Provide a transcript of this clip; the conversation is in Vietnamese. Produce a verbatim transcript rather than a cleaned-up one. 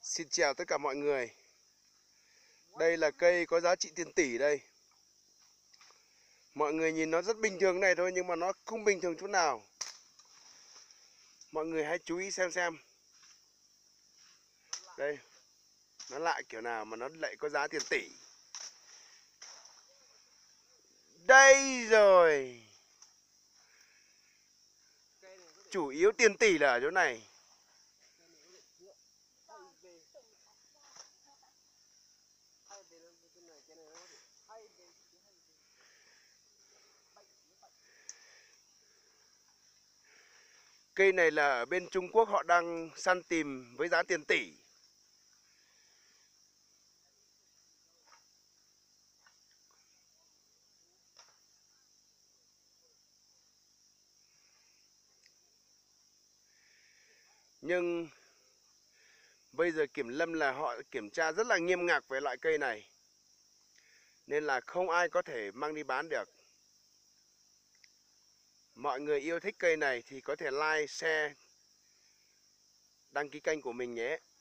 Xin chào tất cả mọi người. Đây là cây có giá trị tiền tỷ đây. Mọi người nhìn nó rất bình thường này thôi nhưng mà nó không bình thường chút nào. Mọi người hãy chú ý xem xem. Đây, nó lại kiểu nào mà nó lại có giá tiền tỷ. Đây rồi. Chủ yếu tiền tỷ là ở chỗ này. Cây này là ở bên Trung Quốc họ đang săn tìm với giá tiền tỷ. Nhưng bây giờ kiểm lâm là họ kiểm tra rất là nghiêm ngặt về loại cây này. Nên là không ai có thể mang đi bán được. Mọi người yêu thích cây này thì có thể like, share, đăng ký kênh của mình nhé.